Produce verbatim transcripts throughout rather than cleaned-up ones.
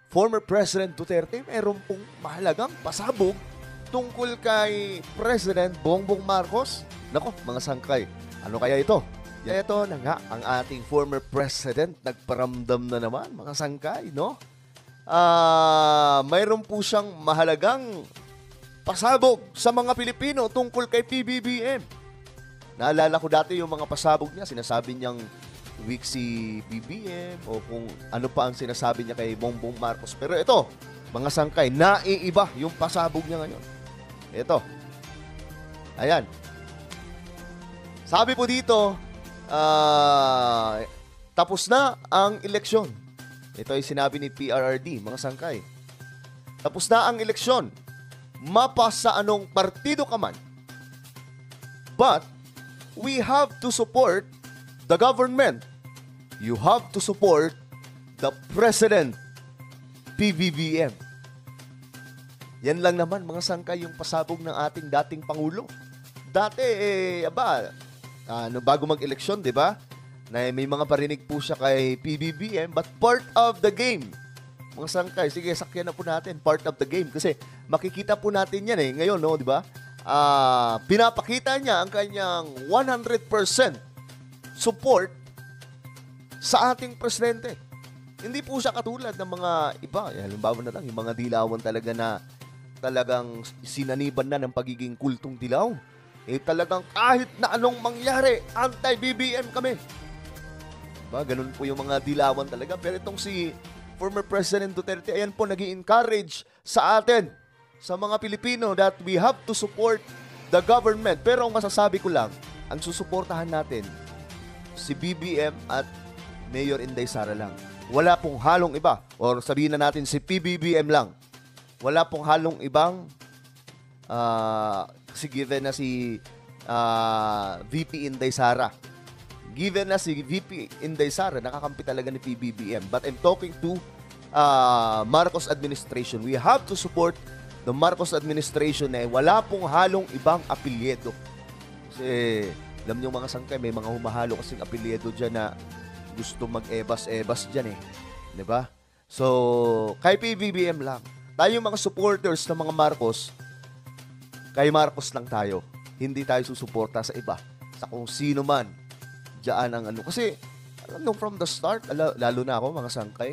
former President Duterte, meron pong mahalagang pasabog tungkol kay President Bongbong Marcos. Nako, mga sangkay, ano kaya ito? Ito na nga, ang ating former President nagparamdam na naman, mga sangkay, no? Ah, uh, mayroon po siyang mahalagang pasabog sa mga Pilipino tungkol kay P B B M. Naalala ko dati yung mga pasabog niya, sinasabi niyang weak si B B M o kung ano pa ang sinasabi niya kay Bongbong Marcos. Pero ito, mga sangkay, naiiba yung pasabog niya ngayon. Ito. Ayan. Sabi po dito, uh, tapos na ang eleksyon. Ito ay sinabi ni P R R D, mga sangkay. Tapos na ang eleksyon. Mapa sa anong partido ka man. But, we have to support the government. You have to support the President, P B B M. Yan lang naman, mga sangkay, yung pasabog ng ating dating Pangulo. Dati, eh, aba, ano, bago mag-eleksyon, di ba? Na may mga parinig po siya kay P B B M, but part of the game. Mga sangkay, sige, sakyan na po natin, part of the game. Kasi makikita po natin yan eh, ngayon, no, di ba? Uh, pinapakita niya ang kanyang one hundred percent support sa ating presidente. Hindi po siya katulad ng mga iba. Eh, halimbawa na lang, yung mga dilawan talaga na talagang sinaniban na ng pagiging kultong dilaw. Eh talagang kahit na anong mangyari, anti-B B M kami. Diba? Ganun po yung mga dilawan talaga. Pero itong si former President Duterte, ayan po, nag-i-encourage sa atin, sa mga Pilipino, that we have to support the government. Pero ang masasabi ko lang, ang susuportahan natin, si B B M at Mayor Inday Sara lang. Wala pong halong iba. Or sabihin na natin si P B B M lang. Wala pong halong ibang uh, kasi given na si uh, V P Inday Sara. Given na si V P Inday Sara, nakakampi talaga ni P B B M. But I'm talking to uh, Marcos administration. We have to support the Marcos administration na eh, wala pong halong ibang apelyedo. Kasi alam niyo mga sangkay, may mga humahalo kasing apelyedo dyan na gusto mag-ebas-ebas dyan eh. Diba? So, kay P B B M lang. Tayong mga supporters ng mga Marcos, kay Marcos lang tayo. Hindi tayo susuporta sa iba. Sa kung sino man. Diyan ang ano. Kasi, alam nyo, from the start, lalo na ako, mga sangkay,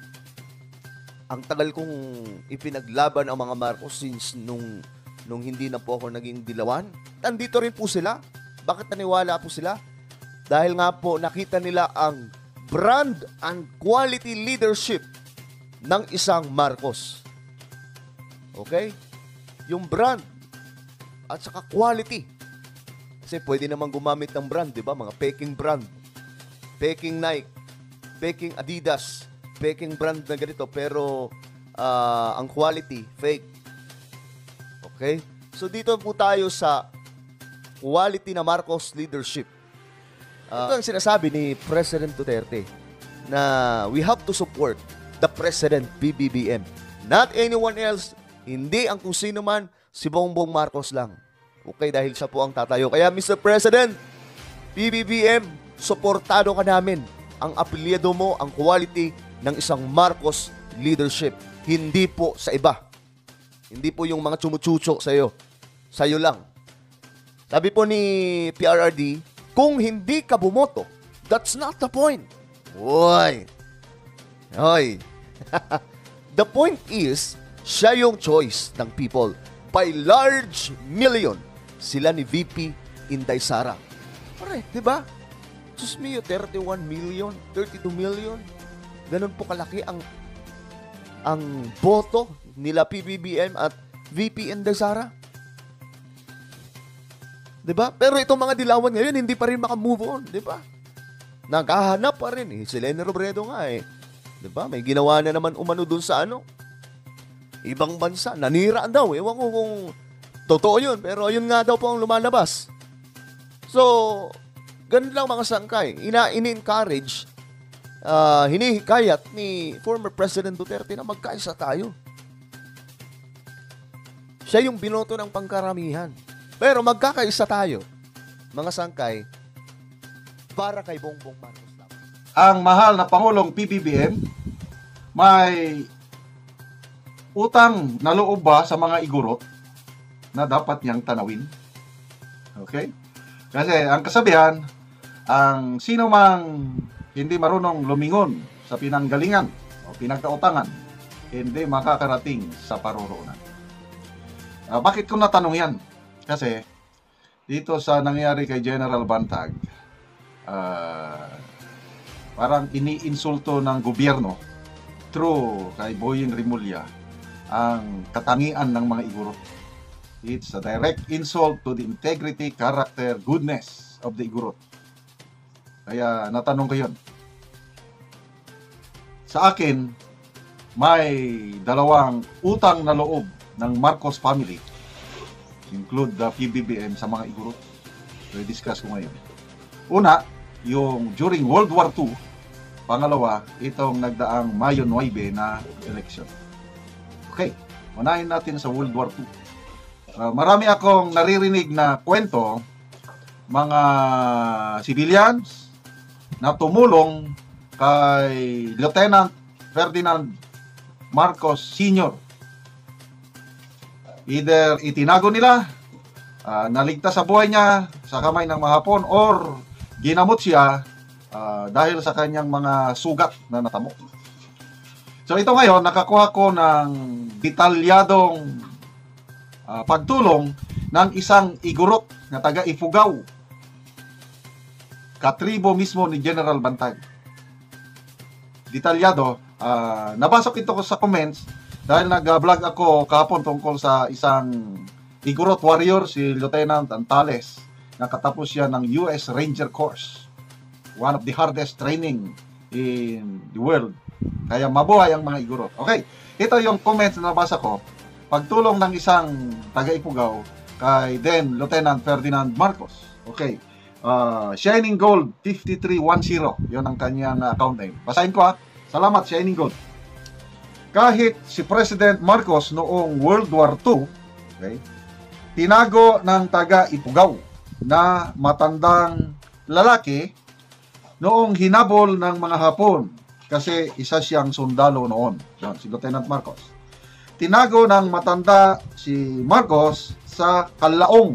ang tagal kong ipinaglaban ang mga Marcos since nung, nung hindi na po ako naging dilawan. Nandito rin po sila. Bakit naniwala po sila? Dahil nga po, nakita nila ang brand and quality leadership ng isang Marcos. Okay? Yung brand at saka quality. Kasi pwede naman gumamit ng brand, di ba? Mga peking brand. Peking Nike. Peking Adidas. Peking brand na ganito. Pero uh, ang quality, fake. Okay? So dito po tayo sa quality na Marcos leadership. Uh, ito ang sinasabi ni President Duterte na we have to support the President P B B M. Not anyone else. Hindi ang kung sino man, si Bongbong Marcos lang. Okay, dahil siya po ang tatayo. Kaya Mister President, P B B M, suportado ka namin. Ang apelyido mo, ang quality ng isang Marcos leadership. Hindi po sa iba. Hindi po yung mga chumuchucho sa iyo. Sa iyo lang. Sabi po ni P R R D, kung hindi ka bumoto, that's not the point. Hoy. Hoy. The point is, siya yung choice ng people. By large million, sila ni V P Inday Sara. Pare, di ba? Diyos mio, thirty-one million, thirty-two million. Ganun po kalaki ang ang boto nila P B B M at V P Inday Sara. Di ba? Pero itong mga dilawan ngayon, hindi pa rin makamove on. Di ba? Naghahanap pa rin eh. Si Leni Robredo nga eh. Di ba? May ginawa na naman umano dun sa ano. Ibang bansa. Nanira daw. Ewan ko kung totoo yun. Pero yun nga daw po ang lumalabas. So, ganun lang mga sangkay. Ina, in-encourage, uh, hinihikayat ni former President Duterte na magkaisa tayo. Siya yung binoto ng pangkaramihan. Pero magkakaisa tayo, mga sangkay, para kay Bongbong Marcos lang. Ang mahal na Pangulong P B B M may utang na loob ba sa mga igurot na dapat niyang tanawin? Okay? Kasi ang kasabihan, ang sino mang hindi marunong lumingon sa pinanggalingan o pinagkautangan, hindi makakarating sa paroroonan. Uh, bakit ko natanong yan? Kasi dito sa nangyari kay General Bantag, uh, parang iniinsulto ng gobyerno through kay Boying Rimulya ang katangian ng mga igurot. It's a direct insult to the integrity, character, goodness of the igurot. Kaya natanong ko yun. Sa akin, may dalawang utang na loob ng Marcos family, include the P B B M sa mga igurot. So, i-discuss ko ngayon. Una, yung during World War Two. Pangalawa, itong nagdaang Mayo nine na election. Okay, unahin natin sa World War Two. Uh, marami akong naririnig na kwento, mga civilians na tumulong kay Lieutenant Ferdinand Marcos Senior Either itinago nila, uh, naligtas sa buhay niya sa kamay ng mga Hapon, or ginamot siya uh, dahil sa kanyang mga sugat na natamo. So ito ngayon, nakakuha ko ng detalyadong uh, pagtulong ng isang igurot na taga Ifugao, katribo mismo ni General Bantag. Detalyado, uh, nabasok ito ko sa comments dahil nag-vlog ako kahapon tungkol sa isang igurot warrior, si Lieutenant Antales. Nakatapos siya ng U S Ranger Course, one of the hardest training in the world. Kaya mabuhay ang mga igurot. Okay, ito yung comments na nabasa ko. Pagtulong ng isang taga-Ifugao kay then Lieutenant Ferdinand Marcos. Okay, uh, Shining Gold fifty-three ten, yun ang kanyang account name. Basahin ko ha. Salamat, Shining Gold. Kahit si President Marcos noong World War Two, okay, tinago ng taga-Ifugao na matandang lalaki noong hinabol ng mga Hapon kasi isa siyang sundalo noon, yan, si Lieutenant Marcos. Tinago ng matanda si Marcos sa Kalaong,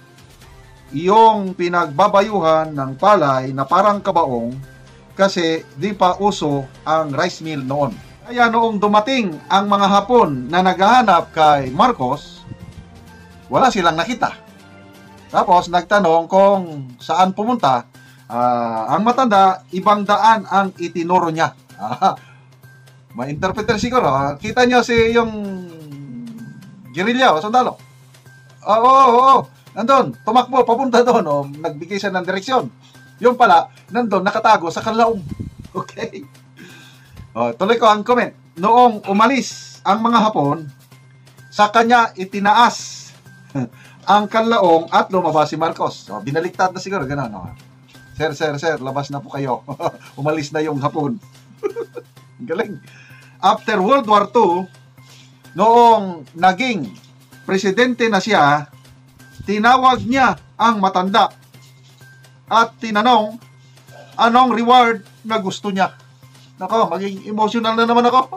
iyong pinagbabayuhan ng palay na parang kabaong kasi di pa uso ang rice mill noon. Kaya noong dumating ang mga Hapon na naghahanap kay Marcos, wala silang nakita. Tapos nagtanong kung saan pumunta. Uh, ang matanda, ibang daan ang itinuro niya. Ah, may interpreter siguro. Ah. Kita niyo si yung guerrilla o sundalo. Oo, oo, oo. Nandun, tumakbo, papunta doon. Oh, nagbigay siya ng direksyon. Yung pala, nandun, nakatago sa Kalaong. Okay. Oh, tuloy ko ang comment. Noong umalis ang mga Hapon, sa kanya itinaas ang Kalaong at lumabas si Marcos. So, binaliktad na siguro, gano'n. No? Sir, sir, sir, labas na po kayo. Umalis na yung Hapon. Galing. After World War Two, noong naging presidente na siya, tinawag niya ang matanda at tinanong anong reward na gusto niya. Nako, maging emotional na naman ako.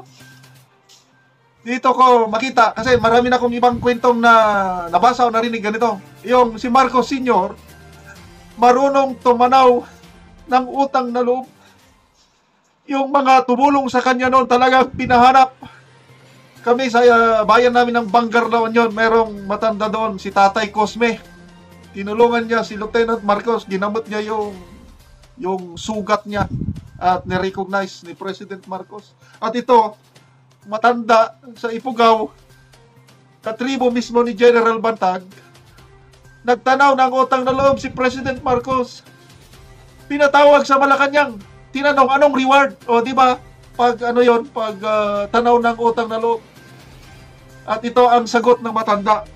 Dito ko makita, kasi marami na akong ibang kwentong na nabasa o narinig ganito. Yung si Marcos Senior, marunong tumanaw ng utang na loob. Yung mga tumulong sa kanya noon talagang pinahanap. Kami sa uh, bayan namin ng Bangar noon yun, merong matanda doon, si Tatay Cosme. Tinulungan niya si Lieutenant Marcos, ginamot niya yung, yung sugat niya at nirecognize ni President Marcos. At ito, matanda sa Ifugao, katribo mismo ni General Bantag, nagtanaw ng utang na loob si President Marcos. Pinatawag sa Malacanang, tinanong anong reward? O di ba? Pag ano yon, pag uh, tanaw ng utang na loob. At ito ang sagot ng matanda.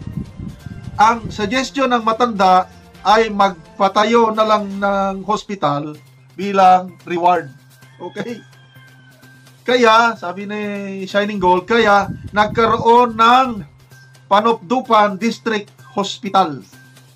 Ang suggestion ng matanda ay magpatayo na lang ng hospital bilang reward. Okay? Kaya, sabi ni Shining Gold, kaya nagkaroon ng Panopdupan District Hospital.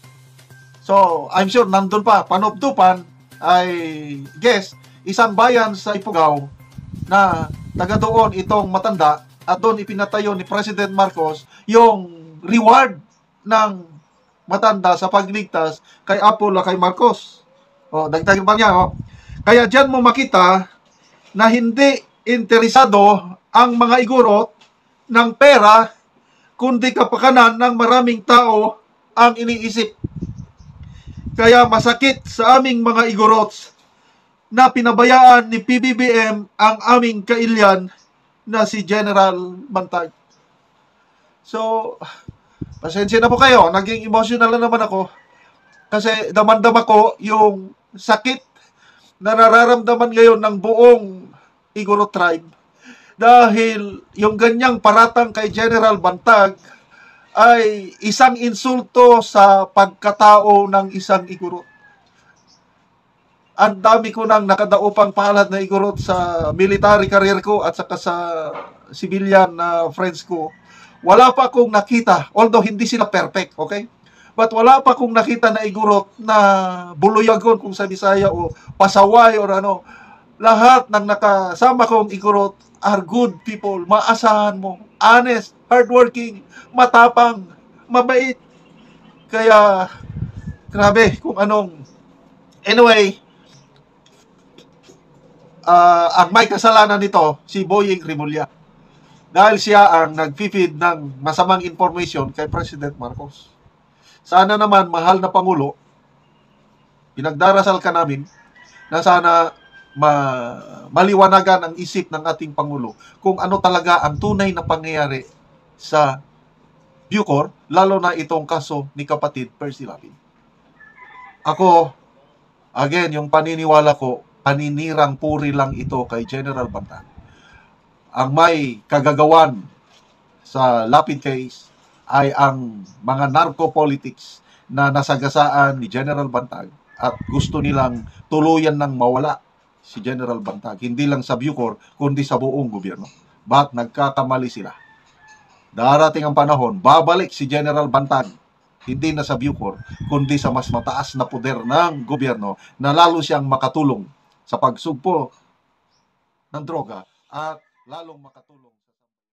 So, I'm sure nandun pa. Panopdupan ay, guess, isang bayan sa Ifugao na taga doon itong matanda at doon ipinatayo ni President Marcos yung reward ng matanda sa pagligtas kay Apple o kay Marcos. O, dagdagan pa niya. O. Kaya dyan mo makita na hindi interesado ang mga igorot ng pera, kundi kapakanan ng maraming tao ang iniisip. Kaya masakit sa aming mga igorots na pinabayaan ni P B B M ang aming kailyan na si General Bantag. So, pasensya na po kayo. Naging emotional na naman ako. Kasi damandam ako yung sakit na nararamdaman ngayon ng buong Igorot tribe. Dahil yung ganyang paratang kay General Bantag ay isang insulto sa pagkatao ng isang Igorot. Ang dami ko nang nakadaupang palad na Igorot sa military career ko at saka sa civilian na uh, friends ko. Wala pa akong nakita, although hindi sila perfect, okay? But wala pa akong nakita na Igorot na buluyagon kung sa Bisaya o pasaway or ano. Lahat ng nakasama kong Igorot are good people. Maasahan mo, honest, hardworking, matapang, mabait. Kaya, grabe kung anong... Anyway, Uh, ang may kasalanan nito, si Boying Rimulya. Dahil siya ang nag-feed ng masamang information kay President Marcos. Sana naman, mahal na Pangulo, pinagdarasal ka namin na sana ma- maliwanagan ang isip ng ating Pangulo kung ano talaga ang tunay na pangyayari sa Bucor, lalo na itong kaso ni kapatid Percy Lapid. Ako, again, yung paniniwala ko, paninirang puri lang ito kay General Bantag. Ang may kagagawan sa Lapid case ay ang mga narco-politics na nasagasaan ni General Bantag at gusto nilang tuluyan ng mawala si General Bantag. Hindi lang sa Bucor, kundi sa buong gobyerno. But nagkakamali sila. Darating ang panahon, babalik si General Bantag hindi na sa Bucor, kundi sa mas mataas na poder ng gobyerno na lalo siyang makatulong sa pagsugpo ng droga at lalong makatulong